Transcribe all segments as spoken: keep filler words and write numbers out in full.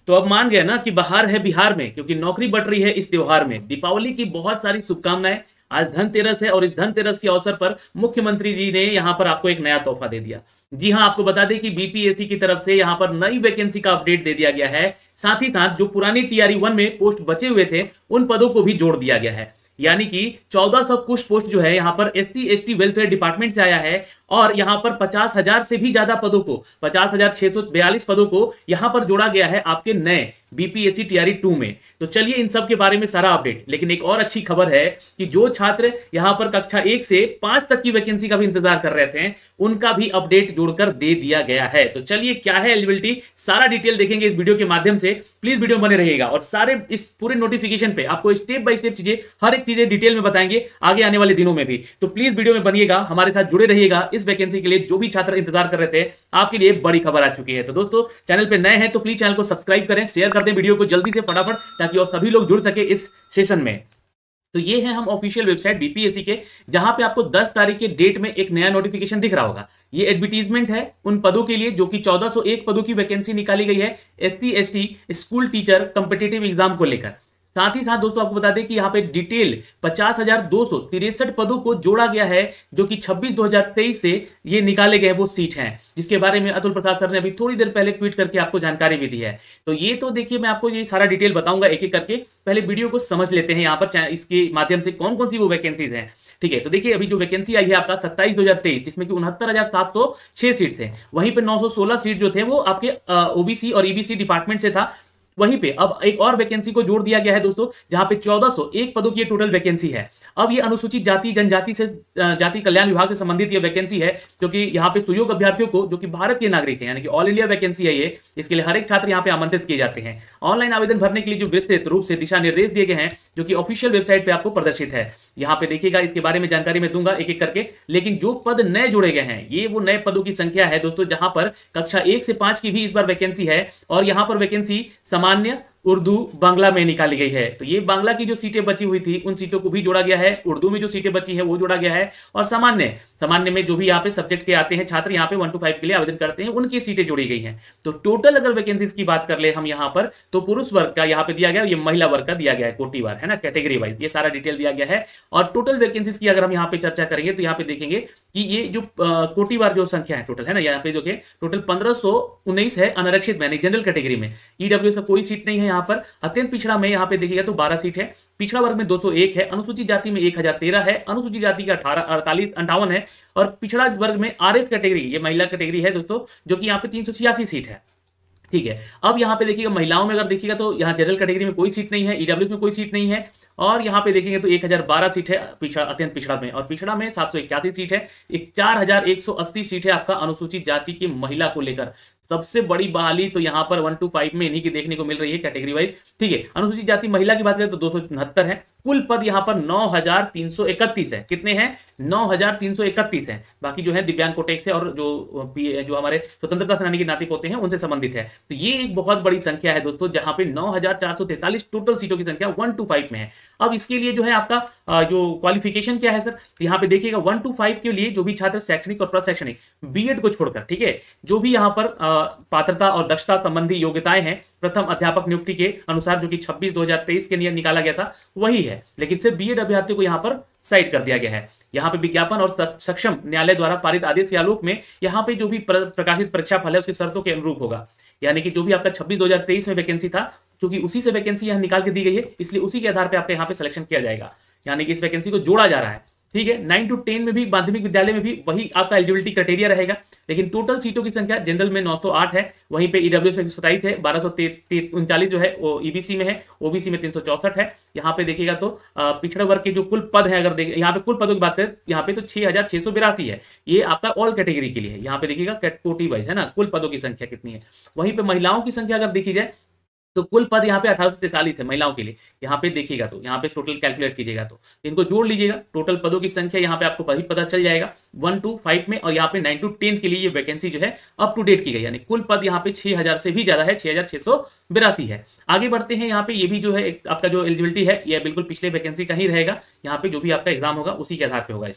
तो अब मान गए ना कि बाहर है बिहार में, क्योंकि नौकरी बढ़ रही है इस त्योहार में। दीपावली की बहुत सारी शुभकामनाएं। आज धनतेरस है और इस धनतेरस के अवसर पर मुख्यमंत्री जी ने यहां पर आपको एक नया तोहफा दे दिया। जी हां, आपको बता दें कि बीपीएससी की तरफ से यहां पर नई वैकेंसी का अपडेट दे दिया गया है। साथ ही साथ जो पुरानी टीआरई वन में पोस्ट बचे हुए थे उन पदों को भी जोड़ दिया गया है। यानी कि चौदह सौ कुछ पोस्ट जो है यहां पर एससी एसटी वेलफेयर डिपार्टमेंट से आया है और यहां पर पचास हजार से भी ज्यादा पदों को, पचास हजार छह सौ बयालीस पदों को यहां पर जोड़ा गया है आपके नए बीपीएससी टीआरई टू में। तो चलिए इन सब के बारे में सारा अपडेट। लेकिन एक और अच्छी खबर है कि जो छात्र यहां पर कक्षा एक से पांच तक की वैकेंसी का भी इंतजार कर रहे थे उनका भी अपडेट जोड़कर दे दिया गया है। तो चलिए क्या है एलिजिबिलिटी, सारा डिटेल देखेंगे इस वीडियो के माध्यम से। प्लीज वीडियो बने रहिएगा और सारे इस पूरे नोटिफिकेशन पे आपको स्टेप बाय स्टेप चीजें, हर एक चीजें डिटेल में बताएंगे आगे आने वाले दिनों में भी। तो प्लीज वीडियो में बनिएगा, हमारे साथ जुड़े रहिएगा। इस वैकेंसी के लिए जो भी छात्र इंतजार कर रहे थे आपके लिए बड़ी खबर आ चुकी है। तो दोस्तों चैनल पे नए हैं तो प्लीज चैनल को सब्सक्राइब करें, शेयर कर दें वीडियो को जल्दी से फटाफट, ताकि और सभी लोग जुड़ सके इस सेशन में। तो ये है हम ऑफिशियल वेबसाइट बीपीएससी के, जहां पे आपको दस तारीख के डेट में एक नया नोटिफिकेशन दिख रहा होगा। ये एडवर्टीजमेंट है उन पदों के लिए जो कि चौदह सौ एक पदों की वैकेंसी निकाली गई है ST ST school teacher competitive exam को लेकर। साथ ही साथ दोस्तों आपको बता दें कि यहां पे डिटेल पचास हजार दो सौ तिरसठ पदों को जोड़ा गया है, जो कि छब्बीस दो हजार तेईस से ये निकाले गए वो सीट हैं, जिसके बारे में अतुल प्रसाद सर ने अभी थोड़ी देर पहले ट्वीट करके आपको जानकारी भी दी है। तो ये तो देखिए मैं आपको ये सारा डिटेल बताऊंगा एक एक करके, पहले वीडियो को समझ लेते हैं यहां पर इसके माध्यम से कौन कौन सी वो वैकेंसीज हैं। ठीक है, तो देखिए अभी जो वैकेंसी आई है आपका सत्ताईस दो हजार तेईस, जिसमें कि उनहत्तर हजार सात सौ छह सीट थे। वहीं पे नौ सौ सोलह सीट जो थे वो आपके ओबीसी और ईबीसी डिपार्टमेंट से था। वहीं पे अब एक और वैकेंसी को जोड़ दिया गया है दोस्तों, जहां पे चौदह सौ एक पदों की टोटल वैकेंसी है। अब ये अनुसूचित जाति जनजाति से जाति कल्याण विभाग से संबंधित ये वैकेंसी है, क्योंकि यहाँ पे सुयोग्य अभ्यर्थियों को जो कि भारत के नागरिक हैं, यानी कि ऑल इंडिया वैकेंसी है ये, इसके लिए हर एक छात्र यहाँ पे आमंत्रित किए जाते हैं। ऑनलाइन आवेदन भरने के लिए जो विस्तृत रूप से दिशा निर्देश दिए गए हैं, जो कि ऑफिशियल वेबसाइट पे आपको प्रदर्शित है। यहाँ पे देखिएगा, इसके बारे में जानकारी मैं दूंगा एक एक करके। लेकिन जो पद नए जोड़े गए हैं, ये वो नए पदों की संख्या है दोस्तों, जहां पर कक्षा एक से पांच की भी इस बार वैकेंसी है और यहाँ पर वैकेंसी सामान्य, उर्दू, बांग्ला में निकाली गई है। तो ये बांग्ला की जो सीटें बची हुई थी उन सीटों को भी जोड़ा गया है, उर्दू में जो सीटें बची है वो जोड़ा गया है, और सामान्य सामान्य में जो भी यहाँ पे सब्जेक्ट के आते हैं छात्र यहाँ पे वन टू फाइव के लिए आवेदन करते हैं, उनकी सीटें जोड़ी गई हैं। तो टोटल अगर वैकेंसीज की बात कर ले हम यहाँ पर, तो पुरुष वर्ग का यहाँ पे दिया गया, ये महिला वर्ग का दिया गया है, कोटिवार है ना, कैटेगरी वाइज ये सारा डिटेल दिया गया है। और टोटल वैकेंसीज की अगर हम यहाँ पे चर्चा करेंगे तो यहाँ पे देखेंगे कि ये जो कोटिवार जो संख्या है टोटल है ना, यहाँ पे देखिए टोटल पंद्रह सौ उन्नीस है अनारक्षित में, जनरल कैटेगरी में। ईडब्ल्यूएस का कोई सीट नहीं है यहाँ पर। अत्यंत पिछड़ा में यहाँ पे देखिएगा तो बारह सीट है, पिछड़ा वर्ग में दो सौ एक है, अनुसूचित जाति में एक हजार तेरह है, अनुसूचित जाति का अठारह अड़तालीस अंठावन है, और पिछड़ा वर्ग में आरएफ कैटेगरी, ये महिला कैटेगरी है दोस्तों, जो कि यहाँ पे तीन सौ छियासी सीट है। ठीक है, अब यहाँ पे देखिएगा महिलाओं में अगर देखिएगा तो यहाँ जनरल कैटेगरी में कोई सीट नहीं है, ईडब्ल्यूएस में कोई सीट नहीं है, और यहाँ पे देखेंगे तो एक हजार बारह सीट है पिछड़ा, अत्यंत पिछड़ा में, और पिछड़ा में सात सौ इक्यासी सीट है, एक चार हजार एक सौ अस्सी सीट है आपका अनुसूचित जाति की महिला को लेकर। सबसे बड़ी बहाली तो यहाँ पर वन टू फाइव में इन्हीं की देखने को मिल रही है कैटेगरी वाइज। ठीक है, अनुसूचित जाति महिला की बात करें तो दो सौ उनहत्तर है। कुल पद यहाँ पर नौ हजार तीन सौ इकतीस है। कितने हैं? नौ हजार तीन सौ इकतीस है। बाकी जो है दिव्यांग कोटे से और जो जो हमारे स्वतंत्रता सेनानी के नाते होते हैं उनसे संबंधित है। तो ये एक बहुत बड़ी संख्या है दोस्तों, जहां पे नौ हजार चार सौ तैंतालीस टोटल सीटों की संख्या वन टू फाइव में है। अब इसके लिए जो है आपका जो क्वालिफिकेशन क्या है सर, यहाँ पे देखिएगा वन टू फाइव के लिए जो भी छात्र शैक्षणिक और प्रशैक्षणिक बीएड को छोड़कर, ठीक है, जो भी यहाँ पर पात्रता और दक्षता संबंधी योग्यताएं हैं प्रथम अध्यापक नियुक्ति के अनुसार, जो कि छब्बीस दो हजार तेईस के नियम निकाला गया था वही है, लेकिन सिर्फ बीएड अभ्यर्थियों को यहाँ पर साइड कर दिया गया है। यहाँ पे विज्ञापन और सक्षम न्यायालय द्वारा पारित आदेश के आलोक में यहाँ पे जो भी प्रकाशित परीक्षा फल है उसकी शर्तों के अनुरूप होगा। यानी कि जो भी आपका छब्बीस दो हजार तेईस में वैकेंसी था, क्योंकि उसी से वैकेंसी यहाँ निकाल के दी गई है, इसलिए उसी के आधार पर आपका यहाँ पे सिलेक्शन किया जाएगा। यानी कि इस वैकेंसी को जोड़ा जा रहा है। ठीक है, नाइन टू टेन में भी माध्यमिक विद्यालय में भी वही आपका एलिजिबिलिटी क्राइटेरिया रहेगा, लेकिन टोटल सीटों की संख्या जनरल में नौ सौ आठ है, वहीं पे ईडब्ल्यूएस में सत्ताईस है, बारह सौ उनचालीस जो है वो ईबीसी में है, ओबीसी में तीन सौ चौसठ है। यहाँ पे देखिएगा तो पिछड़ा वर्ग के जो कुल पद है, अगर देखें यहाँ पे कुल पदों की बात करें, यहाँ पे तो छह हजार छह सौ बिरासी है, ये आपका ऑल कैटेगरी के लिए है। यहाँ पे देखिएगा कोटि वाइज है ना, कुल पदों की संख्या कितनी है। वहीं पे महिलाओं की संख्या अगर देखी जाए तो कुल पद यहाँ पे अठारह सौ तैंतालीस है महिलाओं के लिए। यहाँ पे देखिएगा तो यहाँ पे टोटल कैलकुलेट कीजिएगा तो इनको जोड़ लीजिएगा, टोटल पदों की संख्या यहाँ पे आपको पता पता चल जाएगा वन टू फाइव में। और यहाँ पे नाइन टू टेन के लिए ये वैकेंसी जो है अप टू डेट की गई, यानी कुल पद यहाँ पे छह हजार से भी ज्यादा है, छह हजार छह सौ बिरासी है। आगे बढ़ते हैं, यहाँ पे ये भी जो है आपका जो एलिजिबिलिटी है ये बिल्कुल पिछले वैकेंसी का ही रहेगा। यहाँ पे जो भी आपका एग्जाम होगा उसी के आधार पे होगा इसका।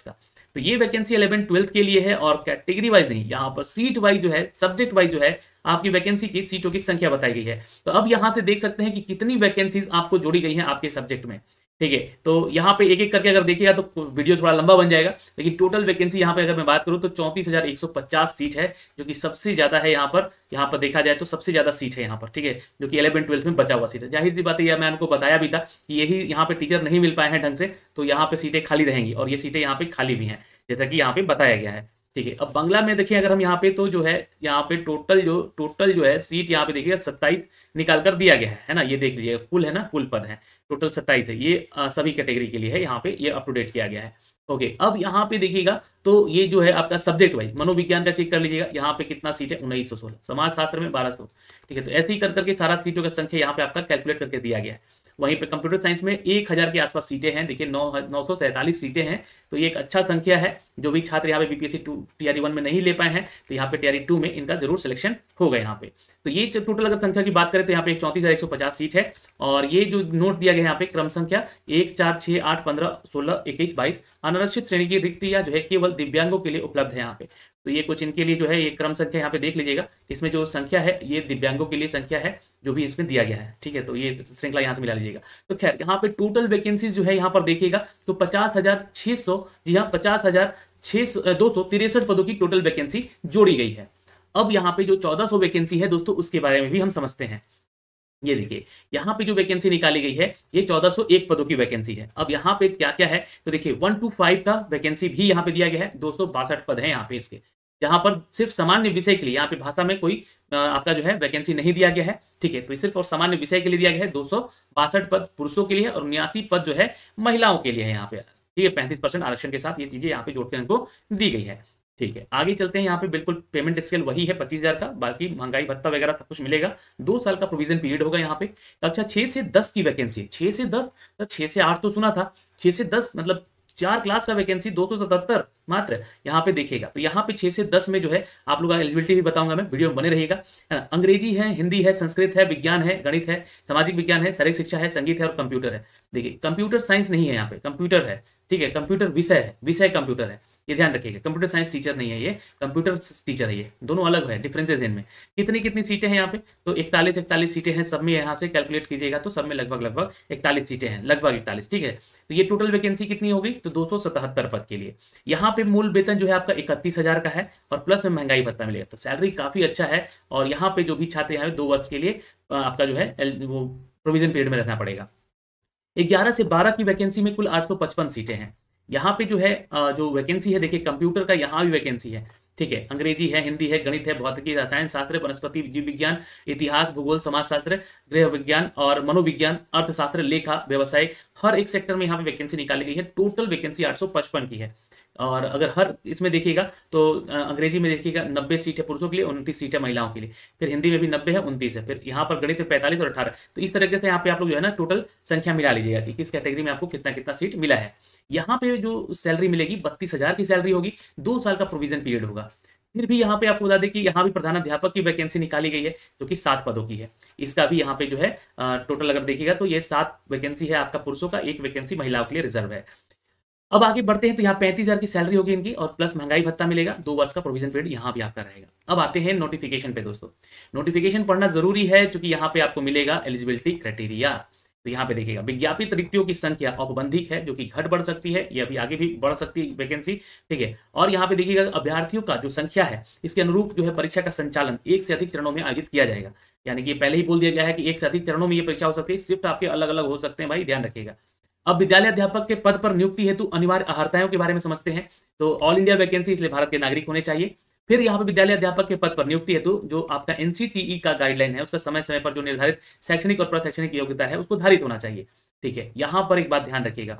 तो ये वैकेंसी इलेवन ट्वेल्थ के लिए है और कैटेगरी वाइज नहीं, यहाँ पर सीट वाइज जो है, सब्जेक्ट वाइज जो है आपकी वैकेंसी की सीटों की संख्या बताई गई है। तो अब यहाँ से देख सकते हैं कि कितनी वैकेंसीज आपको जोड़ी गई हैं आपके सब्जेक्ट में, ठीक है। तो यहाँ पे एक एक करके अगर देखिएगा तो वीडियो थोड़ा लंबा बन जाएगा, लेकिन टोटल वैकेंसी यहाँ पे अगर मैं बात करूँ तो चौंतीस हजार एक सौ पचास सीट है, जो कि सबसे ज्यादा है यहाँ पर। यहाँ पर देखा जाए तो सबसे ज्यादा सीट है यहाँ पर, ठीक है, जो कि इलेवन ट्वेल्थ में बचा हुआ सीट है। जाहिर सी बात है, मैं आपको बताया भी था कि यही यहाँ पे टीचर नहीं मिल पाए हैं ढंग से, तो यहाँ पे सीटें खाली रहेंगी और ये सीटें यहाँ पे खाली भी हैं, जैसा कि यहाँ पे बताया गया है, ठीक है। अब बांग्ला में देखिए अगर हम यहाँ पे तो जो है यहाँ पे टोटल जो टोटल जो है सीट यहाँ पे देखिएगा सत्ताईस निकाल कर दिया गया है, है ना। ये देख लीजिएगा कुल है ना, कुल पद है टोटल सत्ताईस है। ये आ, सभी कैटेगरी के लिए है, यहाँ पे ये अप टू डेट किया गया है। ओके, अब यहाँ पे देखिएगा तो ये जो है आपका सब्जेक्ट वाइज मनोविज्ञान का चेक कर लीजिएगा, यहाँ पे कितना सीट है उन्नीस सौ सोलह, समाज शास्त्र में बारह सौ, ठीक है। तो ऐसे ही कर करके सारा सीटों का संख्या यहाँ पे आपका कैलकुलेट करके दिया गया है। वहीं पे कंप्यूटर साइंस में एक हजार के आसपास सीटें हैं, देखिए नौ नौ सौ सैंतालीस सीटें हैं, तो ये एक अच्छा संख्या है। जो भी छात्र यहाँ पे बीपीएससी टू टीआरई वन में नहीं ले पाए हैं, तो यहाँ पे टीआरई टू में इनका जरूर सिलेक्शन होगा यहाँ पे। तो ये टोटल अगर संख्या की बात करें तो यहाँ पे चौंतीस हजार एक सौ पचास सीट है, और ये जो नोट दिया गया है यहाँ पे क्रम संख्या एक चार छह आठ पंद्रह सोलह इक्कीस बाईस अनारक्षित श्रेणी की रिक्तियां जो है केवल दिव्यांगों के लिए उपलब्ध है यहाँ पे। तो ये कुछ इनके लिए जो है ये क्रम संख्या यहाँ पे देख लीजिएगा, इसमें जो संख्या है ये दिव्यांगों के लिए संख्या है जो भी इसमें दिया गया है, ठीक है। तो ये श्रृंखला यहाँ से मिला लीजिएगा। तो खैर यहाँ पे टोटल वैकेंसीज जो है यहाँ पर देखिएगा तो पचास हजार छह सौ जी हाँ पचास हजार छह सौ दो सौ तिरसठ पदों की टोटल वैकेंसी जोड़ी गई है। अब यहाँ पे जो चौदह सौ वैकेंसी है दोस्तों, उसके बारे में भी हम समझते हैं। ये देखिए यहाँ पे जो वैकेंसी निकाली गई है ये चौदह सौ एक पदों की वैकेंसी है। अब यहाँ पे क्या क्या है तो देखिए वन टू फाइव का वैकेंसी भी यहाँ पे दिया गया है, दो सौ बासठ पद है यहाँ पे इसके, जहां पर सिर्फ सामान्य विषय के लिए यहाँ पे भाषा में कोई आपका जो है वैकेंसी नहीं दिया गया है, ठीक है। तो सिर्फ और सामान्य विषय के लिए दिया गया है दो सौ बासठ पद पुरुषों के लिए और उन्यासी पद जो है महिलाओं के लिए है यहाँ पे, ठीक है। पैंतीस परसेंट आरक्षण के साथ ये चीजें यहाँ पे जोड़कर इनको दी गई है, ठीक है। आगे चलते हैं, यहाँ पे बिल्कुल पेमेंट स्केल वही है पच्चीस हजार का, बाकी महंगाई भत्ता वगैरह सब कुछ मिलेगा। दो साल का प्रोविजन पीरियड होगा यहाँ पे। अच्छा, छह से दस की वैकेंसी, छह से दस, तो छह से आठ तो सुना था, छह से दस मतलब चार क्लास का वैकेंसी दो सौ सतहत्तर मात्र यहाँ पे देखिएगा। तो यहाँ पे छह से दस में जो है आप लोग एलिजिबिलिटी भी बताऊंगा मैं, वीडियो में बने रहिएगा, है ना। अंग्रेजी है, हिंदी है, संस्कृत है, विज्ञान है, गणित है, सामाजिक विज्ञान है, शारीरिक शिक्षा है, संगीत है और कंप्यूटर है। देखिए कंप्यूटर साइंस नहीं है यहाँ पे, कंप्यूटर है, ठीक है। कंप्यूटर विषय है, विषय कंप्यूटर है, ये ध्यान रखिएगा। कंप्यूटर साइंस टीचर नहीं है, ये कंप्यूटर टीचर है, ये दोनों अलग है, डिफरेंसेस इनमें। कितनी कितनी सीटें हैं यहाँ पे तो इकतालीस इकतालीस सीटें हैं सब में, यहाँ से कैलकुलेट कीजिएगा तो सब में लगभग लगभग इकतालीस सीटें हैं, लगभग इकतालीस, ठीक है। तो ये टोटल वैकेंसी कितनी होगी तो दो सौ सतहत्तर पद के लिए। यहाँ पे मूल वेतन जो है आपका इकतीस हजार का है और प्लस में महंगाई भत्ता मिलेगा, तो सैलरी काफी अच्छा है। और यहाँ पे जो भी छात्र यहाँ दो वर्ष के लिए आपका जो है वो प्रोविजन पीरियड में रहना पड़ेगा। ग्यारह से बारह की वैकेंसी में कुल आठ सौ पचपन सीटें हैं। यहाँ पे जो है जो वैकेंसी है देखिए कंप्यूटर का यहाँ भी वैकेंसी है, ठीक है। अंग्रेजी है, हिंदी है, गणित है, भौतिकी, रसायन शास्त्र, वनस्पति जीव विज्ञान, इतिहास, भूगोल, समाज शास्त्र, गृह विज्ञान और मनोविज्ञान, अर्थशास्त्र, लेखा, व्यवसाय, हर एक सेक्टर में यहाँ पे वैकेंसी निकाली गई है। टोटल वैकेंसी आठ सौ पचपन की है। और अगर हर इसमें देखिएगा तो अंग्रेजी में देखिएगा नब्बे सीट है पुरुषों के लिए, उनतीस सीट है महिलाओं के लिए, फिर हिंदी में भी नब्बे है, उनतीस है, फिर यहाँ पर गणित में पैंतालीस और अठारह। तो इस तरीके से यहाँ पे आप लोग जो है ना टोटल संख्या मिला लीजिएगा कि किस कैटेगरी में आपको कितना कितना सीट मिला है। यहाँ पे जो सैलरी मिलेगी बत्तीस हजार की सैलरी होगी, दो साल का प्रोविजन पीरियड होगा। फिर भी यहाँ पे आपको बता दें कि यहाँ भी प्रधानाध्यापक की वैकेंसी निकाली गई है जो कि सात पदों की है। इसका भी यहाँ पे जो है टोटल अगर देखिएगा तो ये सात वैकेंसी है आपका पुरुषों का, एक वैकेंसी महिलाओं के लिए रिजर्व है। अब आगे बढ़ते हैं तो यहाँ पैंतीस हजार की सैलरी होगी इनकी और प्लस महंगाई भत्ता मिलेगा, दो वर्ष का प्रोविजन पीरियड यहाँ भी आपका रहेगा। अब आते हैं नोटिफिकेशन पे दोस्तों। नोटिफिकेशन पढ़ना जरूरी है क्योंकि यहाँ पे आपको मिलेगा एलिजिबिलिटी क्राइटेरिया। तो यहाँ पे देखिएगा विज्ञापित रिक्तियों की संख्या औपबंधिक है जो कि घट बढ़ सकती है, ये अभी आगे भी बढ़ सकती है वैकेंसी, ठीक है। और यहाँ पे देखिएगा अभ्यर्थियों का जो संख्या है इसके अनुरूप जो है परीक्षा का संचालन एक से अधिक चरणों में आयोजित किया जाएगा। यानी कि पहले ही बोल दिया गया है कि एक से अधिक चरणों में ये परीक्षा हो सकती है, शिफ्ट आपके अलग अलग हो सकते हैं भाई, ध्यान रखिएगा। अब विद्यालय अध्यापक के पद पर नियुक्ति हेतु अनिवार्य अहर्ताओं के बारे में समझते हैं। तो ऑल इंडिया वैकेंसी इसलिए भारत के नागरिक होने चाहिए। फिर यहाँ पे विद्यालय अध्यापक के पद पर नियुक्ति हेतु जो आपका एनसीटीई का गाइडलाइन है उसका समय समय पर जो निर्धारित शैक्षणिक और प्रशैक्षणिक योग्यता है उसको धारित होना चाहिए, ठीक है। यहाँ पर एक बात ध्यान रखिएगा,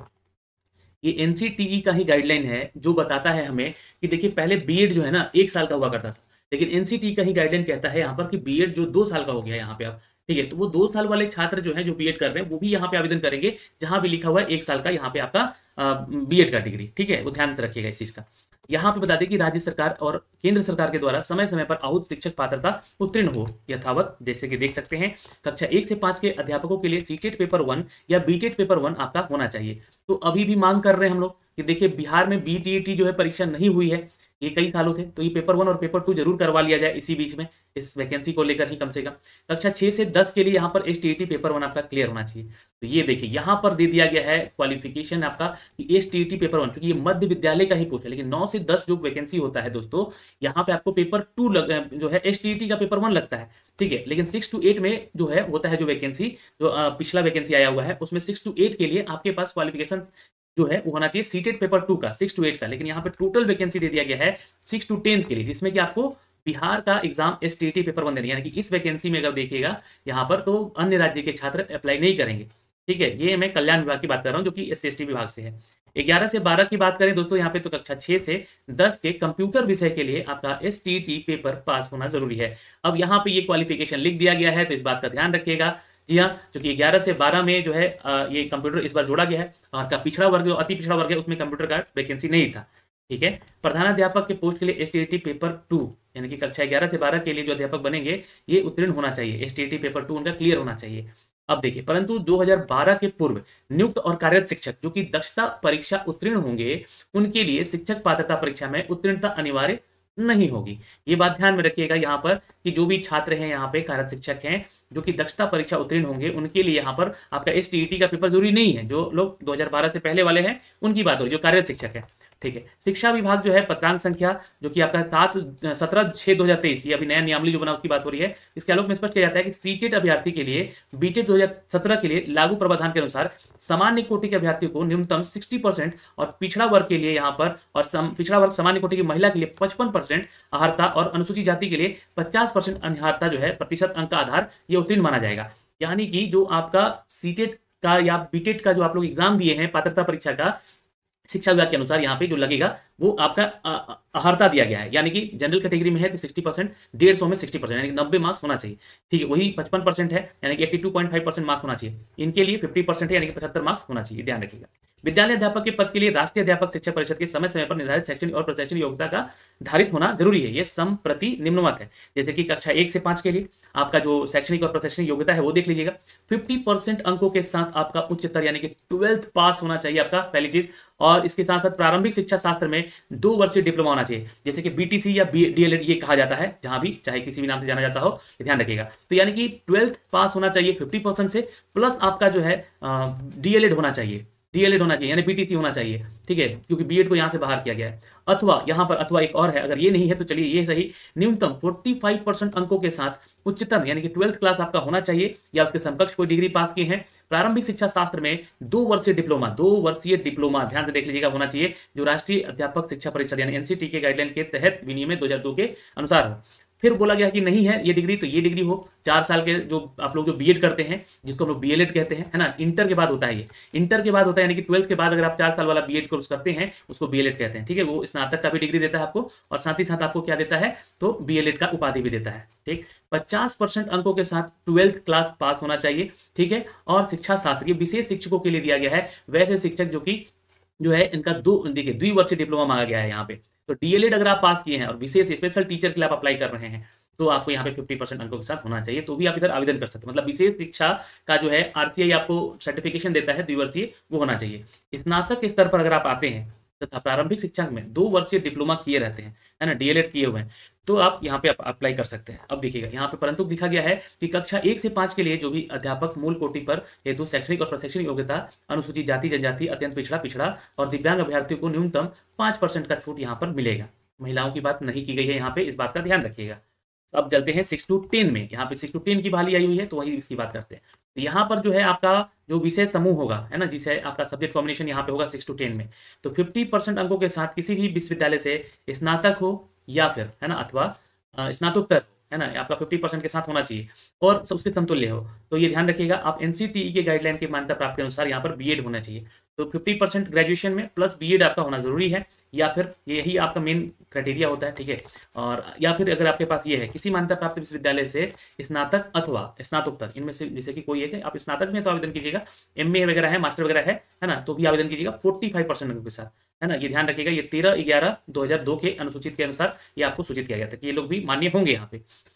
ये एनसीटीई का ही गाइडलाइन है जो बताता है हमें कि देखिए पहले बीएड जो है ना एक साल का हुआ करता था, लेकिन एनसीटीई का ही गाइडलाइन कहता है यहाँ पर कि बीएड जो दो साल का हो गया यहाँ पे अब, ठीक है। तो वो दो साल वाले छात्र जो हैं जो बीएड कर रहे हैं वो भी यहाँ पे आवेदन करेंगे जहां भी लिखा हुआ है एक साल का यहाँ पे आपका बीएड का डिग्री, ठीक है। वो ध्यान से रखिएगा इस चीज का। यहाँ पे बता दें कि राज्य सरकार और केंद्र सरकार के द्वारा समय समय पर आहूत शिक्षक पात्रता उत्तीर्ण हो यथावत। जैसे कि देख सकते हैं कक्षा एक से पांच के अध्यापकों के लिए सीटेट पेपर वन या बीटेट पेपर वन आपका होना चाहिए। तो अभी भी मांग कर रहे हैं हम लोग कि देखिए बिहार में बीटीईटी जो है परीक्षा नहीं हुई है ये कई सालों से, तो ये पेपर वन और पेपर टू जरूर करवा लिया जाए इसी बीच में, इस वैकेंसी को लेकर ही कम से कम। कक्षा छह से दस के लिए यहाँ पर एसटीईटी पेपर वन आपका क्लियर होना चाहिए। तो ये देखिए यहाँ पर दे दिया गया है क्वालिफिकेशन आपका कि एसटीईटी पेपर वन, क्योंकि ये मध्य विद्यालय का ही पूछा है, लेकिन नौ से दस जो वैकेंसी होता है दोस्तों यहाँ पे आपको पेपर टू लग, जो है एसटीईटी का पेपर वन लगता है, ठीक है। लेकिन सिक्स टू एट में जो है होता है जो वैकेंसी, जो पिछला वैकेंसी आया हुआ है उसमें सिक्स टू एट के लिए आपके पास क्वालिफिकेशन जो है वो होना चाहिए सीटेट पेपर टू का, सिक्स टू एट का। लेकिन यहाँ पे टोटल वैकेंसी दे दिया गया है सिक्स टू टेंथ के लिए, जिसमें कि आपको बिहार का एग्जाम एसटीईटी पेपर वन देना, यानी कि इस वैकेंसी में अगर देखिएगा यहाँ पर तो अन्य राज्य के छात्र अप्लाई नहीं करेंगे, ठीक है। ये मैं कल्याण विभाग की बात कर रहा हूँ जो कि एस सी एस टी विभाग से है। ग्यारह से बारह की बात करें दोस्तों यहाँ पे तो कक्षा छह से दस के कंप्यूटर विषय के लिए आपका एसटीईटी पेपर पास होना जरूरी है। अब यहाँ पे ये क्वालिफिकेशन लिख दिया गया है तो इस बात का ध्यान रखिएगा। जी हाँ, क्योंकि ग्यारह से बारह में जो है ये कंप्यूटर इस बार जोड़ा गया है, और का पिछड़ा वर्ग जो अति पिछड़ा वर्ग है उसमें कंप्यूटर का वैकेंसी नहीं था, ठीक है। प्रधानाध्यापक के पोस्ट के लिए एसटीईटी पेपर टू यानी कि कक्षा ग्यारह से बारह के लिए जो अध्यापक बनेंगे ये उत्तीर्ण होना चाहिए, एसटीईटी पेपर टू उनका क्लियर होना चाहिए। अब देखिए, परंतु दो हज़ार बारह के पूर्व नियुक्त और कार्यरत शिक्षक जो कि दक्षता परीक्षा उत्तीर्ण होंगे उनके लिए शिक्षक पात्रता परीक्षा में उत्तीर्णता अनिवार्य नहीं होगी। ये बात ध्यान में रखिएगा यहाँ पर कि जो भी छात्र हैं यहाँ पे कार्यरत शिक्षक हैं जो कि दक्षता परीक्षा उत्तीर्ण होंगे उनके लिए यहाँ पर आपका एसटीईटी का पेपर जरूरी नहीं है। जो लोग दो हज़ार बारह से पहले वाले हैं उनकी बात हो रही, जो कार्यरत शिक्षक है, ठीक है। शिक्षा विभाग जो है पत्रांक संख्या जो कि आपका सात सत्रह छह दो हजार तेईस ये अभी नया नियमावली जो बना उसकी बात हो रही है, इसके आलोक में स्पष्ट किया जाता है कि सीटेट अभ्यर्थी के लिए बीटेट दो हजार सत्रह के लिए लागू प्रावधान के अनुसार सामान्य कोटि के अभ्यर्थियों को न्यूनतम साठ परसेंट और पिछड़ा वर्ग के लिए यहाँ पर और सम, पिछड़ा वर्ग सामान्य कोटि की महिला के लिए पचपन परसेंट अहर्ता और अनुसूचित जाति के लिए पचास परसेंट अनहर्ता जो है प्रतिशत अंक का आधार ये उत्तीर्ण माना जाएगा। यानी कि जो आपका सीटेट का या बीटेट का जो आप लोग एग्जाम दिए हैं पात्रता परीक्षा का, शिक्षा विभाग के अनुसार यहाँ पे जो लगेगा वो आपका अहर्ता दिया गया है, यानी कि जनरल कैटेगरी में है तो साठ परसेंट, डेढ़ सौ में साठ परसेंट यानी कि नब्बे मार्क्स होना चाहिए, ठीक है। वही पचपन परसेंट है यानी कि बयासी पॉइंट पाँच परसेंट मार्क्स होना चाहिए। इनके लिए पचास परसेंट है यानी कि पचहत्तर मार्क्स होना चाहिए, ध्यान रखिएगा। विद्यालय अध्यापक के पद के लिए राष्ट्रीय अध्यापक शिक्षा परिषद के समय समय पर निर्धारित शैक्षणिक और प्रशासनिक योग्यता का धारित होना जरूरी है। यह संप्रति निम्नवत है। जैसे कि कक्षा एक से पांच के लिए आपका जो शैक्षणिक और प्रशासनिक योग्यता है वो देख लीजिएगा, पचास परसेंट अंकों के साथ आपका उच्चतर यानी कि ट्वेल्थ पास होना चाहिए आपका, पहली चीज। और इसके साथ साथ प्रारंभिक शिक्षा शास्त्र में दो वर्षीय डिप्लोमा होना चाहिए, जैसे कि बीटीसी या डीएलएड ये कहा जाता है, जहां भी चाहे किसी भी नाम से जाना जाता हो, ये ध्यान रखिएगा। तो यानी कि ट्वेल्थ पास होना चाहिए पचास परसेंट से, प्लस आपका जो है डीएलएड होना चाहिए, डीएलएड होना चाहिए यानी बीटीसी होना चाहिए, ठीक है, क्योंकि बीएड को यहां से बाहर किया गया है। अथवा यहां पर अथवा एक और है, अगर ये नहीं है तो चलिए ये सही, न्यूनतम पैंतालीस परसेंट अंकों के साथ उच्चतम यानी कि ट्वेल्थ क्लास आपका होना चाहिए या उसके समकक्ष कोई डिग्री पास की है। प्रारंभिक शिक्षा शास्त्र में दो वर्षीय डिप्लोमा, दो वर्षीय डिप्लोमा ध्यान से देख लीजिएगा होना चाहिए, जो राष्ट्रीय अध्यापक शिक्षा परिषद यानी एनसीटी के गाइडलाइन के तहत विनियमित दो हजार दो के अनुसार हो। फिर बोला गया कि नहीं है ये डिग्री तो ये डिग्री हो, चार साल के जो आप लोग जो बीएड करते हैं जिसको हम लोग बीएलएड कहते हैं, है ना, इंटर के बाद होता है, ये इंटर के बाद होता है यानी कि ट्वेल्थ के बाद अगर आप चार साल वाला बीएड कोर्स करते हैं उसको बीएलएड कहते हैं, ठीक है। वो स्नातक का भी डिग्री देता है आपको और साथ ही साथ आपको क्या देता है तो बीएलएड का उपाधि भी देता है, ठीक। पचास परसेंट अंकों के साथ ट्वेल्थ क्लास पास होना चाहिए, ठीक है। और शिक्षा शास्त्र के विशेष शिक्षकों के लिए दिया गया है वैसे शिक्षक जो कि जो है इनका दो देखिए द्विवर्षीय डिप्लोमा मांगा गया है यहाँ पे। तो डीएलएड अगर आप पास किए हैं और विशेष स्पेशल टीचर के लिए आप अप्लाई कर रहे हैं तो आपको यहाँ पे पचास परसेंट अंकों के साथ होना चाहिए, तो भी आप इधर आवेदन कर सकते हैं। मतलब विशेष शिक्षा का जो है आरसीआई आपको सर्टिफिकेशन देता है द्विवर्षीय, वो होना चाहिए। स्नातक के स्तर पर अगर आप आते हैं तथा प्रारंभिक शिक्षा में दो वर्षीय डिप्लोमा किए रहते हैं, है ना, डीएलएड किए हुए हैं, तो आप यहाँ पे अप्लाई कर सकते हैं। अब देखिएगा यहाँ पे परंतु लिखा गया है कि कक्षा एक से पांच के लिए जो भी अध्यापक मूल कोटि पर हेतु शैक्षणिक और प्रशैक्षणिक योग्यता अनुसूचित जाति जनजाति अत्यंत पिछड़ा पिछड़ा और दिव्यांग अभ्यर्थियों को न्यूनतम पांच परसेंट का छूट यहाँ पर मिलेगा। महिलाओं की बात नहीं की गई है यहाँ पे, इस बात का ध्यान रखिएगा। अब चलते हैं सिक्स टू टेन में, यहाँ पे सिक्स टू टेन की बहाली आई हुई है तो वही इसकी बात करते हैं। तो यहाँ पर जो है आपका जो विषय समूह होगा, है ना, जिसे आपका सब्जेक्ट कॉम्बिनेशन यहाँ पे होगा सिक्स टू टेन में, तो पचास परसेंट अंकों के साथ किसी भी विश्वविद्यालय से स्नातक हो या फिर, है ना, अथवा स्नातकोत्तर, है ना, आपका पचास परसेंट के साथ होना चाहिए और उसके समतुल्य हो। तो ये ध्यान रखिएगा आप, एनसीटीई के गाइडलाइन की मान्यता प्राप्त के अनुसार यहाँ पर बीएड होना चाहिए। तो तो फिफ्टी परसेंट ग्रेजुएशन में प्लस बीएड आपका होना जरूरी है, या फिर यही आपका मेन क्राइटेरिया होता है, ठीक है। और या फिर अगर आपके पास ये है किसी मान्यता प्राप्त विश्वविद्यालय से स्नातक अथवा स्नातकोत्तर, इनमें से जैसे कि कोई है कि आप स्नातक में तो आवेदन कीजिएगा, एमए वगैरह है, मास्टर वगैरह है है ना, तो भी आवेदन कीजिएगा फोर्टी फाइव परसेंट अंकों के साथ, है ना। ये ध्यान रखिएगा, ये तेरह ग्यारह दो हजार दो के अनुसूचित के अनुसार ये आपको सूचित किया गया था कि ये लोग भी मान्य होंगे यहाँ पे।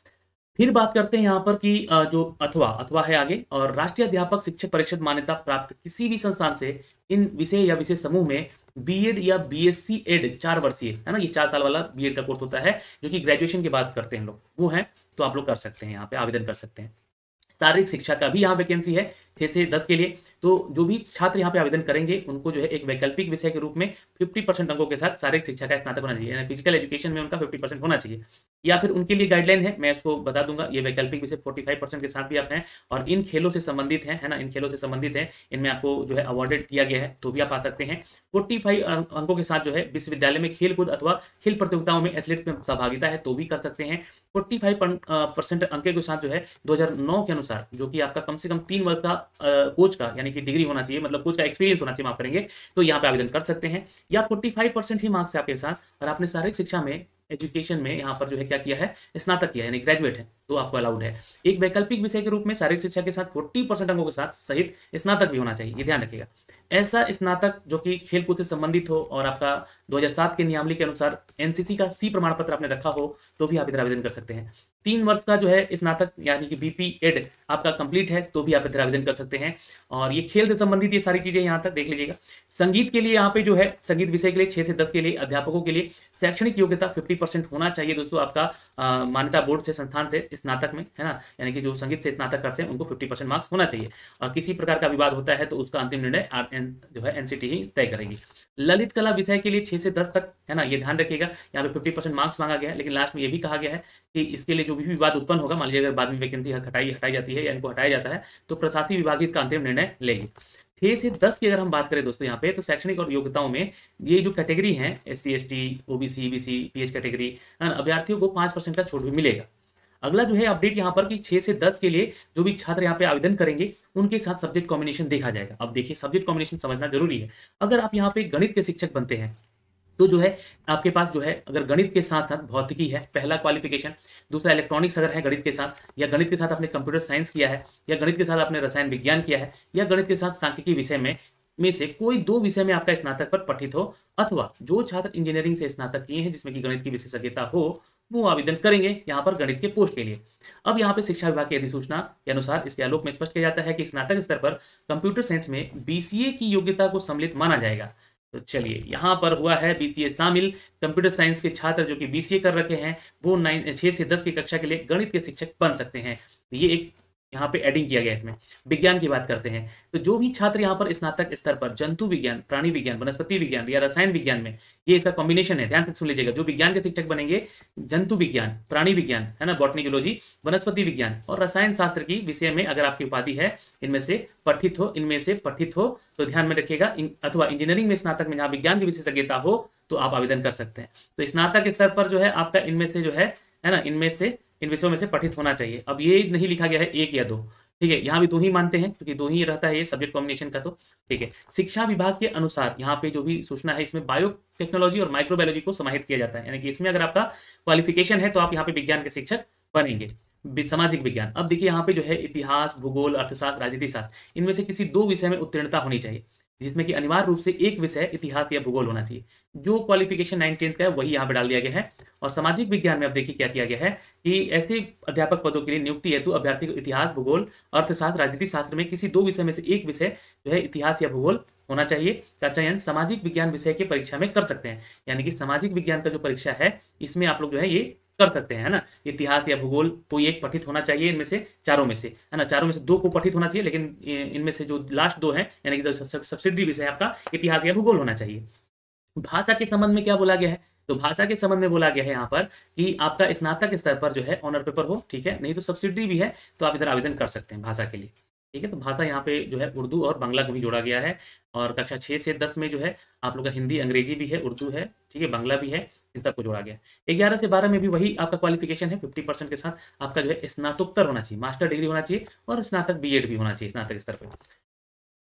फिर बात करते हैं यहाँ पर कि अ, जो अथवा अथवा है आगे, और राष्ट्रीय अध्यापक शिक्षक परिषद मान्यता प्राप्त किसी भी संस्थान से इन विषय या विषय समूह में बीएड या बीएससी एड चार वर्षीय, है ना, ये चार साल वाला बीएड का कोर्स होता है जो कि ग्रेजुएशन के बाद करते हैं लोग, वो है तो आप लोग कर सकते हैं, यहाँ पे आवेदन कर सकते हैं। शारीरिक शिक्षा का भी यहाँ वैकेंसी है छह से दस के लिए, तो जो भी छात्र यहाँ पे आवेदन करेंगे उनको जो है एक वैकल्पिक विषय के रूप में फिफ्टी परसेंट अंकों के साथ शारीरिक शिक्षा का स्नातक होना चाहिए, यानी फिजिकल एजुकेशन में उनका फिफ्टी परसेंट होना चाहिए। या फिर उनके लिए गाइडलाइन है, मैं इसको बता दूंगा, ये वैकल्पिक विषय फोर्टी फाइव परसेंट के साथ भी आप हैं और इन खेलों से संबंधित हैं, है ना, इन खेलों से संबंधित है, इनमें आपको जो है अवार्डेड किया गया है तो भी आप आ सकते हैं। फोर्टी फाइव अंकों के साथ जो है विश्वविद्यालय में खेल कूद अथवा खेल प्रतियोगिताओं में एथलेट्स में सहभागिता है तो भी कर सकते हैं। फोर्टी फाइव परसेंट अंक के साथ जो है दो हजार नौ के अनुसार, जो कि आपका कम से कम तीन वर्ष का कोच का यानी कि डिग्री होना चाहिए, मतलब कोच का एक्सपीरियंस होना चाहिए, माफ करेंगे, तो यहाँ पे आवेदन कर सकते हैं। या फोर्टी फाइव परसेंट ही मार्क्स है आपके साथ और आपने शारीरिक शिक्षा में एजुकेशन में यहाँ पर जो है क्या किया है, स्नातक किया है यानी ग्रेजुएट है, तो आपको अलाउड है। एक वैकल्पिक विषय के रूप में शारीरिक शिक्षा के साथ फोर्टी परसेंट अंकों के साथ सहित स्नातक भी होना चाहिए, ये ध्यान रखिएगा। ऐसा स्नातक जो कि खेलकूद से संबंधित हो और आपका दो हजार सात के नियमावली के अनुसार एनसीसी का सी प्रमाण पत्र आपने रखा हो तो भी आप इधर आवेदन कर सकते हैं। तीन वर्ष का जो है स्नातक यानी कि बीपी एड आपका कंप्लीट है तो भी आप इधर आवेदन कर सकते हैं। और ये खेल से संबंधित ये सारी चीजें यहाँ तक देख लीजिएगा। संगीत के लिए यहाँ पे जो है संगीत विषय के लिए छह से दस के लिए अध्यापकों के लिए शैक्षणिक योग्यता फिफ्टी परसेंट होना चाहिए दोस्तों, आपका आ, मान्यता बोर्ड से संस्थान से स्नातक में, है ना, यानी कि जो संगीत से स्नातक करते हैं उनको फिफ्टी परसेंट मार्क्स होना चाहिए। और किसी प्रकार का विवाद होता है तो उसका अंतिम निर्णय जो है एनसीटी ही तय करेगी। ललित कला विषय के लिए छह से दस तक, है ना, ये ध्यान रखिएगा, यहाँ पे फिफ्टी परसेंट मार्क्स मांगा गया है, लेकिन लास्ट में ये भी कहा गया है कि इसके लिए जो भी विवाद उत्पन्न होगा, मान लीजिए अगर बाद में वैकेंसी हटाई हटाई जाती है या इनको हटाया जाता है तो प्रशासनिक विभाग इसका अंतिम निर्णय लेगी। छह से दस की अगर हम बात करें दोस्तों यहाँ पे, तो शैक्षणिक और योग्यताओं में ये जो कैटेगरी है S C S T OBC BC PH category, अभ्यर्थियों को पांच परसेंट का छूट भी मिलेगा। अगला जो है अपडेट यहाँ पर कि छह से दस के लिए जो भी छात्र यहाँ पे आवेदन करेंगे उनके साथ सब्जेक्ट कॉम्बिनेशन देखा जाएगा। अब देखिए सब्जेक्ट कॉम्बिनेशन समझना जरूरी है। अगर आप यहाँ पे गणित के शिक्षक बनते हैं तो जो है आपके पास जो है अगर गणित के साथ साथ भौतिकी है पहला क्वालिफिकेशन, दूसरा इलेक्ट्रॉनिक्स अगर है गणित के साथ, या गणित के साथ आपने कंप्यूटर साइंस किया है, या गणित के साथ आपने रसायन विज्ञान किया है, या गणित के साथ सांख्यिकी विषय में में से कोई दो विषय में आपका स्नातक पर पठित हो, अथवा जो छात्र इंजीनियरिंग से स्नातक किए हैं जिसमें कि गणित की विशेषज्ञता हो, वो आवेदन करेंगे यहाँ पर गणित के पोस्ट के लिए। अब यहाँ पे शिक्षा विभाग की अधिसूचना के अनुसार इसके आलोक में स्पष्ट किया जाता है कि स्नातक स्तर पर कंप्यूटर साइंस में बीसीए की योग्यता को सम्मिलित माना जाएगा। तो चलिए यहाँ पर हुआ है बीसीए शामिल। कंप्यूटर साइंस के छात्र जो कि बीसीए कर रखे हैं वो नाइन छह से दस की कक्षा के लिए गणित के शिक्षक बन सकते हैं। तो ये एक यहाँ पे एडिंग किया गया है। इसमें विज्ञान की बात करते हैं तो जो भी छात्र यहाँ पर स्नातक स्तर पर जंतु विज्ञान, प्राणी विज्ञान, वनस्पति विज्ञान या रसायन विज्ञान में, ये इसका कॉम्बिनेशन है, ध्यान से सुन लीजिएगा, जो विज्ञान के शिक्षक बनेंगे जंतु विज्ञान, प्राणी विज्ञान, है ना, बॉटनी जूलॉजी, वनस्पति विज्ञान और रसायन शास्त्र की विषय में अगर आपकी उपाधि है इनमें से पठित हो इनमें से पठित हो तो ध्यान में रखिएगा, अथवा इंजीनियरिंग में स्नातक में जहाँ विज्ञान की विशेषज्ञता हो तो आप आवेदन कर सकते हैं। तो स्नातक स्तर पर जो है आपका इनमें से जो है है ना इनमें से इन विषयों में से पठित होना चाहिए। अब ये नहीं लिखा गया है एक या दो, ठीक है, यहाँ भी दो ही मानते हैं क्योंकि दो ही रहता है ये सब्जेक्ट कॉम्बिनेशन का। तो ठीक है, शिक्षा विभाग के अनुसार यहाँ पे जो भी सूचना है इसमें बायो टेक्नोलॉजी और माइक्रोबायोलॉजी को समाहित किया जाता है, यानी कि इसमें अगर आपका क्वालिफिकेशन है तो आप यहाँ पे विज्ञान के शिक्षक बनेंगे। सामाजिक विज्ञान, अब देखिए यहाँ पे जो है इतिहास, भूगोल, अर्थशास्त्र, राजनीति शास्त्र, इनमें से किसी दो विषय में उत्तीर्णता होनी चाहिए, जिसमें कि अनिवार्य रूप से एक विषय इतिहास या भूगोल होना चाहिए। जो क्वालिफिकेशन नाइन टेंथ का है वही यहाँ पे डाल दिया गया है। और सामाजिक विज्ञान में अब देखिए क्या किया गया है कि ऐसे अध्यापक पदों के लिए नियुक्ति हेतु अभ्यर्थी को इतिहास, भूगोल, अर्थशास्त्र, राजनीति शास्त्र में किसी दो विषय में से एक विषय जो है इतिहास या भूगोल होना चाहिए का चयन सामाजिक विज्ञान विषय की परीक्षा में कर सकते हैं। यानी कि सामाजिक विज्ञान का जो परीक्षा है इसमें आप लोग जो है ये कर सकते हैं, है ना, इतिहास या भूगोल कोई एक पठित होना चाहिए इनमें से चारों में से, है ना, चारों में से दो को पठित होना चाहिए, लेकिन इनमें से जो लास्ट दो हैं यानी कि जो सब्सिडरी विषय है आपका इतिहास या भूगोल होना चाहिए। भाषा के संबंध में क्या बोला गया है, तो भाषा के संबंध में बोला गया है यहाँ पर कि आपका स्नातक स्तर पर जो है ऑनर पेपर हो, ठीक है, नहीं तो सब्सिडरी भी है तो आप इधर आवेदन कर सकते हैं भाषा के लिए, ठीक है। तो भाषा यहाँ पे जो है उर्दू और बांग्ला को भी जोड़ा गया है। और कक्षा छह से दस में जो है आप लोग का हिंदी, अंग्रेजी भी है, उर्दू है, ठीक है, बांग्ला भी है, इन सबको जोड़ा गया। ग्यारह से बारह में भी वही आपका क्वालिफिकेशन है, फिफ्टी परसेंट के साथ आपका जो है स्नातकोत्तर होना चाहिए, मास्टर डिग्री होना चाहिए और स्नातक बीएड भी होना चाहिए स्नातक स्तर पर।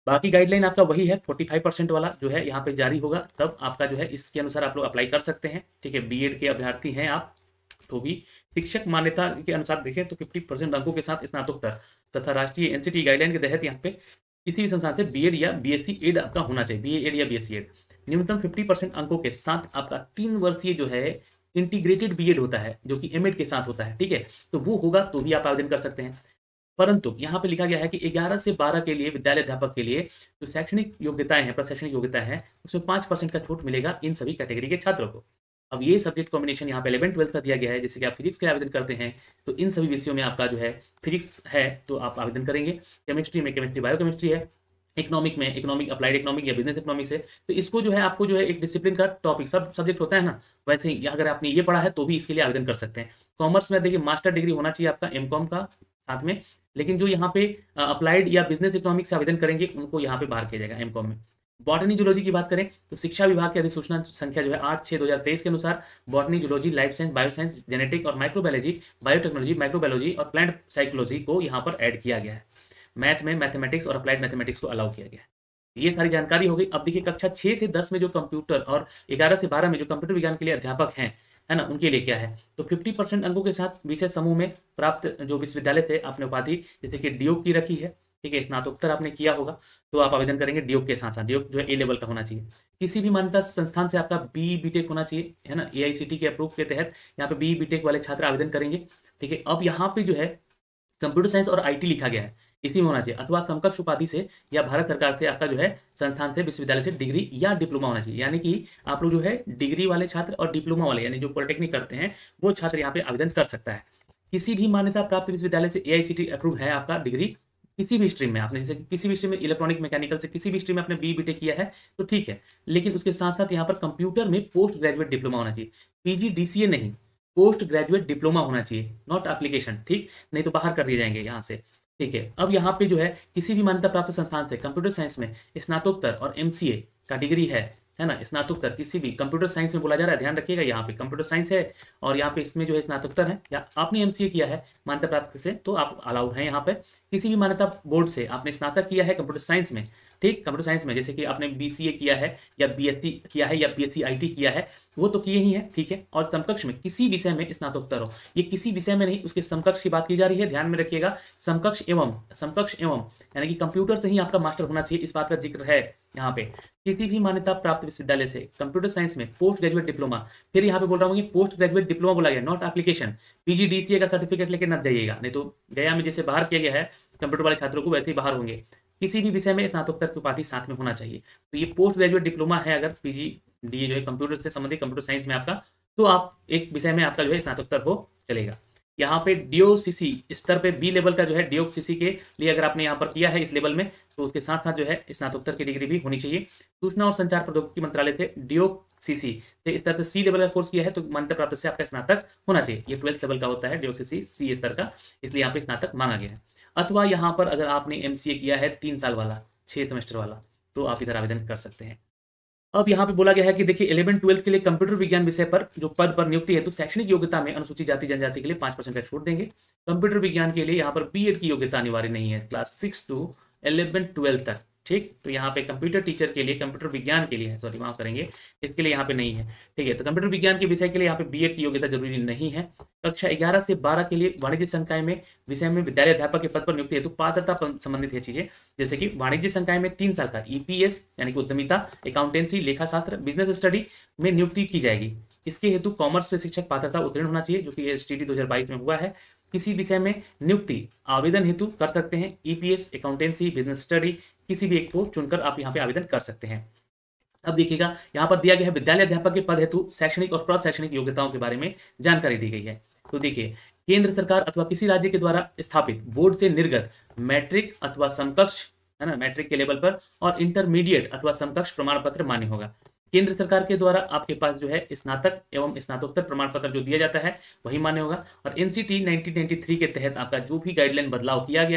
बाकी गाइडलाइन आपका वही है, पैंतालीस परसेंट वाला जो है यहाँ पे जारी होगा, तब आपका जो है इसके अनुसार आप लोग अप्लाई कर सकते हैं। ठीक है, बीएड के अभ्यर्थी हैं आप तो भी शिक्षक मान्यता के अनुसार देखें तो पचास परसेंट अंकों के साथ स्नातकोत्तर तथा राष्ट्रीय एनसीटी गाइडलाइन के तहत यहाँ पे किसी भी संस्थान से बीएड या बीएससी एड आपका होना चाहिए, बीएड या बीएससी एड न्यूनतम पचास परसेंट अंकों के साथ आपका तीन वर्षीय जो है इंटीग्रेटेड बीएड होता है, जो कि एमएड के साथ होता है। ठीक है, तो वो होगा तो भी आप आवेदन कर सकते हैं। परंतु यहाँ पे लिखा गया है कि ग्यारह से बारह के लिए विद्यालय अध्यापक के लिए जो शैक्षणिक योग्यताएं हैं, प्रशैक्षणिक योग्यताएं हैं, उसमें पांच परसेंट का छूट मिलेगा इन सभी कैटेगरी के छात्रों को। अब ये सब्जेक्ट कॉम्बिनेशन यहाँ पे इलेवन ट्वेल्थ का दिया गया है, जैसे कि आप फिजिक्स के आवेदन करते हैं तो इन सभी विषयों में आपका जो है फिजिक्स है तो आप आवेदन करेंगे, केमिस्ट्री में केमिस्ट्री बायो केमिस्ट्री है, इकोनॉमिक में इकोनॉमिक अप्लाइड इकोनॉमिक या बिजनेस इकोनॉमिक्स है, तो इसको जो है आपको जो है एक डिसिप्लिन का टॉपिक सब सब्जेक्ट होता है ना, वैसे ही अगर आपने ये पढ़ा है तो भी इसके लिए आवेदन कर सकते हैं। कॉमर्स में देखिए मास्टर डिग्री होना चाहिए आपका एम कॉम का साथ में, लेकिन जो यहाँ पे अप्लाइड या बिजनेस इकोनॉमिक्स से आवेदन करेंगे उनको यहाँ पे बाहर किया जाएगा एम कॉम में। बॉटनी जूलॉजी की बात करें तो शिक्षा विभाग की अधिसूचना संख्या जो है आठ छह दो हजार तेईस के अनुसार botany zoology life science bio science genetic और माइक्रोबायोलॉजी बायोटेक्नोलॉजी माइक्रोबायोलॉजी और प्लांट साइकोलॉजी को यहाँ पर ऐड किया गया है। मैथ में मैथमेटिक्स और अप्लाइड मैथमेटिक्स को अलाउ किया गया है। ये सारी जानकारी हो गई। अब देखिए कक्षा छह से दस में जो कंप्यूटर और ग्यारह से बारह में जो कंप्यूटर विज्ञान के लिए अध्यापक हैं है ना, उनके लिए क्या है तो पचास परसेंट अंकों के साथ विशेष समूह में प्राप्त जो विश्वविद्यालय से आपने उपाधि जैसे कि डियोग की रखी है, ठीक है, स्नातकोत्तर आपने किया होगा तो आप आवेदन करेंगे डियोग के साथ साथ, डियोग जो है ए लेवल का होना चाहिए। किसी भी मान्यता संस्थान से आपका बी बीटेक होना चाहिए है ना, एआईसीटी के अप्रूव के तहत यहाँ पे बी बीटेक वाले छात्र आवेदन करेंगे। ठीक है, अब यहाँ पे जो है कंप्यूटर साइंस और आईटी लिखा गया है, इसी में होना चाहिए, अथवा समकक्ष उपाधि से या भारत सरकार से आपका जो है संस्थान से विश्वविद्यालय से डिग्री या डिप्लोमा होना चाहिए। यानी कि आप लोग जो है डिग्री वाले छात्र और डिप्लोमा वाले यानी जो पॉलिटेक्निक करते हैं वो छात्र यहाँ पे आवेदन कर सकता है। किसी भी मान्यता प्राप्त विश्वविद्यालय से एआईसीटी अप्रूव है आपका डिग्री किसी भी स्ट्रीम में, आपने जैसे किसी भी स्ट्रीम में इलेक्ट्रॉनिक मैकेनिकल से किसी भी स्ट्रीम में आपने बी बीटेक किया है तो ठीक है, लेकिन उसके साथ साथ यहाँ पर कंप्यूटर में पोस्ट ग्रेजुएट डिप्लोमा होना चाहिए, पीजीडीसीए नहीं, पोस्ट ग्रेजुएट डिप्लोमा होना चाहिए, नॉट एप्लीकेशन, ठीक, नहीं तो बाहर कर दिए जाएंगे यहाँ से। ठीक है, अब यहाँ पे जो है किसी भी मान्यता प्राप्त संस्थान से कंप्यूटर साइंस में स्नातकोत्तर और एमसीए का डिग्री है है ना, स्नातकोत्तर किसी भी कंप्यूटर साइंस में बोला जा रहा है, ध्यान रखिएगा यहाँ पे कंप्यूटर साइंस है और यहाँ पे इसमें जो है स्नातकोत्तर है या आपने एमसीए किया है मान्यता प्राप्त से तो आप अलाउड है। यहाँ पे किसी भी मान्यता बोर्ड से आपने स्नातक किया है कंप्यूटर साइंस में, ठीक, कंप्यूटर साइंस में जैसे कि आपने बीसीए किया है या बीएससी किया है या बीएससी आईटी किया है वो तो किए ही है, ठीक है, और समकक्ष में किसी विषय में स्नातकोत्तर हो, ये किसी विषय में नहीं उसके समकक्ष की बात की जा रही है, ध्यान में रखिएगा, समकक्ष एवं समकक्ष एवं यानी कि कंप्यूटर से ही आपका मास्टर होना चाहिए, इस बात का जिक्र है यहाँ पे। किसी भी मान्यता प्राप्त विश्वविद्यालय से कंप्यूटर साइंस में पोस्ट ग्रेजुएट डिप्लोमा, फिर यहाँ पे बोल रहा हूँ पोस्ट ग्रेजुएट डिप्लोमा बोला गया, नॉट एप्लीकेशन, पीजीडीसीए का सर्टिफिकेट लेके न जाइएगा, नहीं तो गया में जैसे बाहर किया गया है कंप्यूटर वाले छात्रों को वैसे ही बाहर होंगे। किसी भी विषय में स्नातकोत्तर की उपाधि साथ में होना चाहिए, तो ये पोस्ट ग्रेजुएट डिप्लोमा है अगर पीजी डी जो है कंप्यूटर से संबंधित कंप्यूटर साइंस में आपका, तो आप एक विषय में आपका जो है स्नातकोत्तर हो चलेगा। यहाँ पे डीओसीसी स्तर पे बी लेवल का जो है डीओसीसी के लिए अगर आपने यहाँ पर किया है इस लेवल में तो उसके साथ साथ जो है स्नातकोत्तर की डिग्री भी होनी चाहिए। सूचना और संचार प्रौद्योगिकी मंत्रालय से डीओसीसी से स्तर से सी लेवल का कोर्स किया है तो मान्यता प्राप्त से आपका स्नातक होना चाहिए, ये ट्वेल्थ लेवल का होता है डीओसीसी सी स्तर का, इसलिए यहाँ पे स्नातक मांगा गया है। अथवा यहाँ पर अगर आपने एमसीए किया है तीन साल वाला छह सेमेस्टर वाला तो आप इधर आवेदन कर सकते हैं। अब यहाँ पे बोला गया है कि देखिए इलेवन ट्वेल्थ के लिए कंप्यूटर विज्ञान विषय पर जो पद पर नियुक्ति है तो शैक्षणिक योग्यता में अनुसूचित जाति जनजाति के लिए पांच परसेंट का छूट देंगे। कंप्यूटर विज्ञान के लिए यहाँ पर बीएड की योग्यता अनिवार्य नहीं है, class six to eleven twelfth तक, ठीक, तो यहाँ पे कंप्यूटर टीचर के लिए कंप्यूटर विज्ञान के लिए है, सॉरी माफ करेंगे, इसके लिए यहाँ पे नहीं है, ठीक है, तो कंप्यूटर विज्ञान के विषय के लिए यहाँ पे बीएड की योग्यता जरूरी नहीं है। कक्षा ग्यारह से बारह के लिए वाणिज्य संकाय में विषय में विद्यालय अध्यापक के पद पर नियुक्ति हेतु पात्रता संबंधित है चीजें, जैसे कि वाणिज्य संकाय में तीन साल का ईपीएस यानी कि उद्यमिता, अकाउंटेंसी, लेखा शास्त्र, बिजनेस स्टडी में नियुक्ति की जाएगी। इसके हेतु कॉमर्स से शिक्षक पात्रता उत्तीर्ण होना चाहिए, जो कि एसटीडी दो हजार बाईस में हुआ है। किसी विषय में नियुक्ति आवेदन हेतु कर सकते हैं ईपीएस, अकाउंटेंसी, बिजनेस स्टडी, किसी भी एक को चुनकर आप यहाँ पे आवेदन कर सकते हैं। अब देखिएगा यहाँ पर दिया गया है विद्यालय अध्यापक के पद हेतु शैक्षणिक और प्रशैक्षणिक योग्यताओं के बारे में जानकारी दी गई है। तो देखिए केंद्र सरकार अथवा किसी राज्य के द्वारा स्थापित बोर्ड से निर्गत मैट्रिक अथवा समकक्ष है ना, मैट्रिक के लेवल पर और इंटरमीडिएट अथवा समकक्ष प्रमाण पत्र मान्य होगा। केंद्र सरकार के द्वारा आपके पास जो है स्नातक एवं स्नातकोत्तर प्रमाण पत्र जो दिया जाता है वही मान्य होगा। और एनसीटी नाइनटीन नाइंटी थ्री के तहत आपका जो भी गाइडलाइन बदलाव किया गया है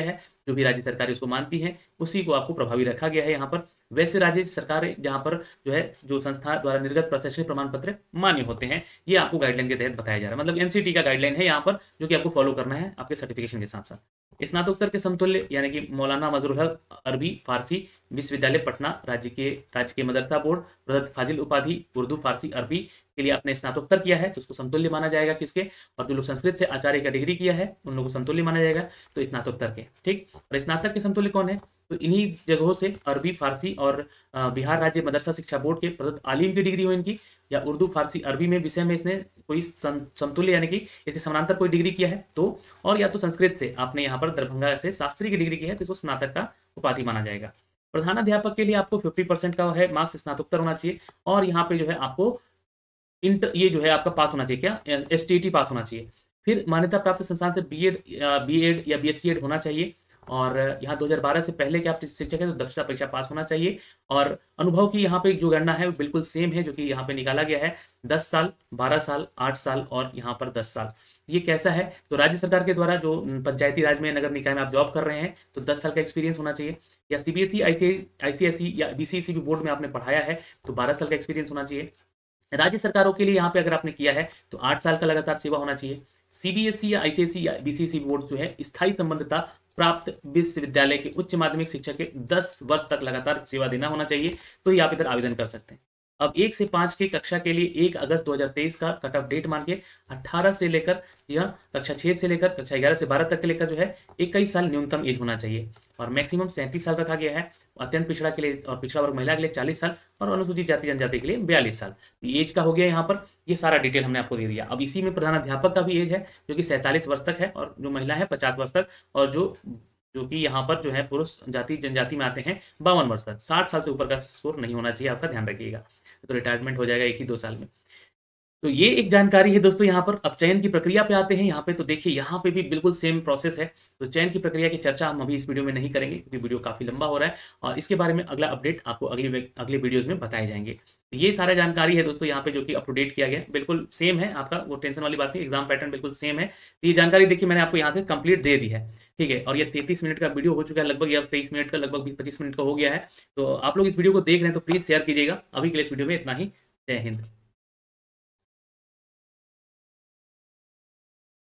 जो भी राज्य सरकारें उसको मानती हैं उसी को आपको प्रभावी रखा गया है यहाँ पर। वैसे राज्य सरकारें जहाँ पर जो है जो संस्था द्वारा निर्गत प्रशासनिक प्रमाण पत्र मान्य होते हैं, ये आपको गाइडलाइन के तहत बताया जा रहा है। मतलब एनसीटी का गाइडलाइन है यहाँ पर जो कि आपको फॉलो करना है आपके सर्टिफिकेशन के साथ साथ। स्नातकोत्तर के समतुल्य यानी कि मौलाना मजरूल हक अरबी फारसी विश्वविद्यालय पटना राज्य के राज्य के मदरसा बोर्ड प्रदत्त फाजिल उपाधि उर्दू फारसी अरबी के लिए आपने स्नातकोत्तर किया है तो उसको समतुल्य माना जाएगा किसके, और जो लोग संस्कृत से आचार्य का डिग्री किया है उन लोगों को समतुल्य माना जाएगा तो स्नातकोत्तर के। ठीक, और स्नातक के समतुल्य कौन है, तो इन्हीं जगहों से अरबी फारसी और बिहार राज्य मदरसा शिक्षा बोर्ड के प्रदत्त आलिम की डिग्री हो इनकी, या उर्दू फारसी अरबी में विषय में इसने कोई समतुल्य यानी कि इसके समानांतर कोई डिग्री किया है तो, और या तो संस्कृत से आपने यहाँ पर दरभंगा से शास्त्री की डिग्री की है तो इसको स्नातक का उपाधि माना जाएगा। प्रधानाध्यापक के लिए आपको फिफ्टी परसेंट का है मार्क्स स्नातकोत्तर होना चाहिए, और यहाँ पे जो है आपको इंटर ये जो है आपका पास होना चाहिए, क्या एस टी टी पास होना चाहिए। फिर मान्यता प्राप्त संस्थान से बी एड बी एड या बी एस सी एड होना चाहिए, और यहाँ दो हज़ार बारह से पहले के आप शिक्षक हैं तो दक्षता परीक्षा पास होना चाहिए। और अनुभव की यहाँ पे जो गणना है वो बिल्कुल सेम है जो कि यहाँ पे निकाला गया है, दस साल, बारह साल, आठ साल और यहाँ पर दस साल। ये कैसा है, तो राज्य सरकार के द्वारा जो पंचायती राज में नगर निकाय में आप जॉब कर रहे हैं तो दस साल का एक्सपीरियंस होना चाहिए, या सीबीएसई आईसीएसई या बीसीएसई बोर्ड में आपने पढ़ाया है तो बारह साल का एक्सपीरियंस होना चाहिए। राज्य सरकारों के लिए यहाँ पे अगर आपने किया है तो आठ साल का लगातार सेवा होना चाहिए। सीबीएसई या आईसीएसई या बीसीएसई बोर्ड जो है स्थायी संबद्धता प्राप्त विश्वविद्यालय के उच्च माध्यमिक शिक्षक के दस वर्ष तक लगातार सेवा देना होना चाहिए तो ये आप इधर आवेदन कर सकते हैं। अब एक से पाँच की कक्षा के लिए एक अगस्त दो हज़ार तेईस का कट ऑफ डेट मान के अठारह से लेकर जी हाँ कक्षा छः से लेकर कक्षा ग्यारह से बारह तक के लेकर जो है इक्कीस साल न्यूनतम एज होना चाहिए, और मैक्सिमम सैंतीस साल रखा गया है। अत्यंत पिछड़ा के लिए और पिछड़ा वर्ग महिला के लिए चालीस साल और अनुसूचित जाति जनजाति के लिए बयालीस साल एज का हो गया यहाँ पर। ये सारा डिटेल हमने आपको दे दिया। अब इसी में प्रधानाध्यापक का भी एज है जो कि सैंतालीस वर्ष तक है, और जो महिला है पचास वर्ष तक, और जो जो कि यहाँ पर जो है पुरुष जाति जनजाति में आते हैं बावन वर्ष तक। साठ साल से ऊपर का स्कोर नहीं होना चाहिए, आपका ध्यान रखिएगा, तो रिटायरमेंट हो जाएगा एक ही दो साल में। तो ये एक जानकारी है दोस्तों यहाँ पर। अब चयन की प्रक्रिया पे आते हैं यहाँ पे, तो देखिए यहाँ पे भी बिल्कुल सेम प्रोसेस है। तो चयन की प्रक्रिया की चर्चा हम अभी इस वीडियो में नहीं करेंगे क्योंकि वीडियो काफी लंबा हो रहा है, और इसके बारे में अगला अपडेट आपको अगले अगले वीडियोज में बताए जाएंगे। तो ये सारा जानकारी है दोस्तों यहाँ पे जो कि अप टू डेट किया गया, बिल्कुल सेम है आपका, वो टेंशन वाली बात नहीं, एग्जाम पैटर्न बिल्कुल सेम है। तो ये जानकारी देखिए मैंने आपको यहाँ से कंप्लीट दे दी है, ठीक है। और ये तैंतीस मिनट का वीडियो हो चुका है लगभग, या तेईस मिनट का लगभग बीस पच्चीस मिनट का हो गया है। तो आप लोग इस वीडियो को देख रहे हैं तो प्लीज शेयर कीजिएगा। अभी के लिए इस वीडियो में इतना ही। जय हिंद।